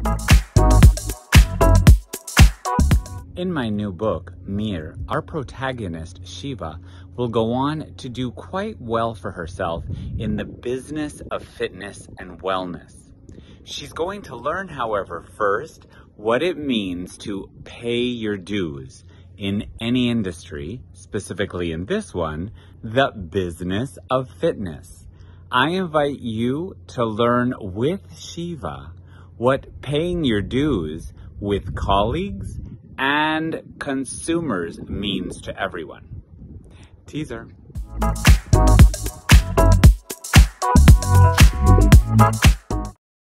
In my new book, Mir, our protagonist, Shiva, will go on to do quite well for herself in the business of fitness and wellness. She's going to learn, however, first, what it means to pay your dues in any industry, specifically in this one, the business of fitness. I invite you to learn with Shiva what paying your dues with colleagues and consumers means to everyone. Teaser.